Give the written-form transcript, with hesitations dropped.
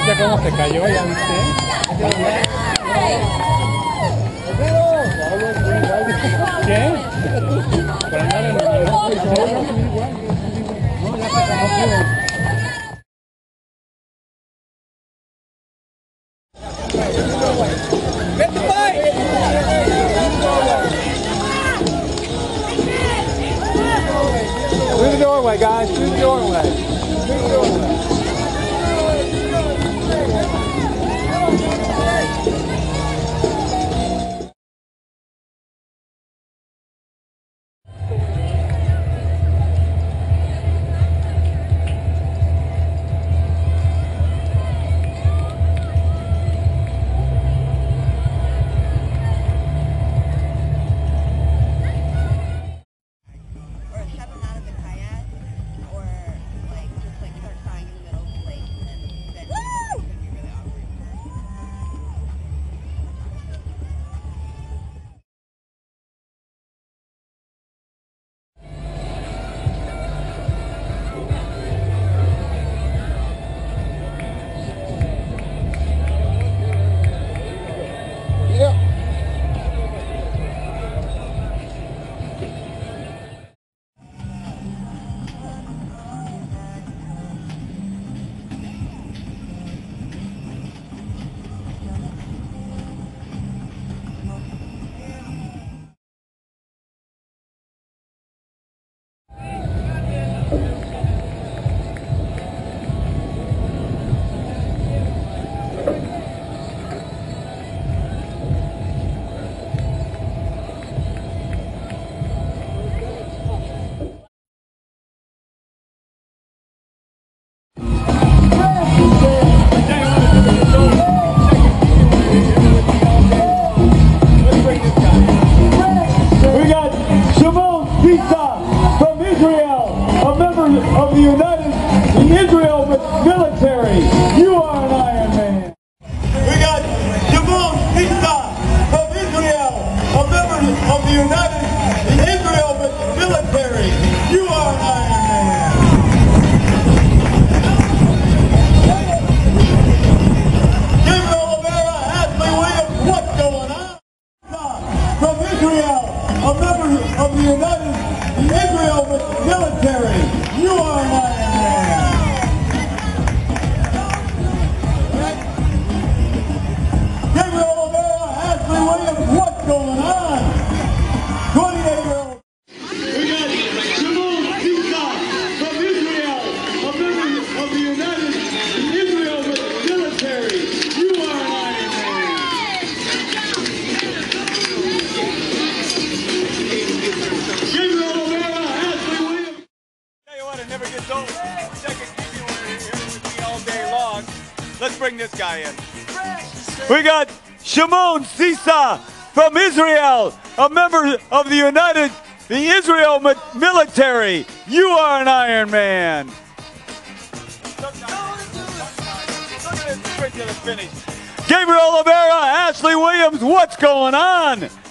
¿Viste cómo se cayó? ¿Ya viste? ¿Qué? Por andar en el... No, ya se conoció. Get the bike! Through the doorway, guys. Through the doorway. Through the doorway. Of the Israel military, you are an Iron Man. We got Shimon Sisa from Israel, a member of the Israel military. You are an Iron Man. Gabriel Rivera, Ashley Williams, what's going on? From Israel, a member of the Israel military. You are an Iron Man. Gabriel Rivera, Ashley Williams, what's going on? 28-year-old. We got Shimon Sisa from Israel, a member of the Israel military. You are an Iron Man. Gabriel Rivera, Ashley Williams. It never gets old. Wish I could keep you here with me all day long. Let's bring this guy in. We got Shimon Sisa from Israel, a member of the Israel military. You are an Iron Man. Look at it, straight to the finish. Gabriel Rivera, Ashley Williams, what's going on?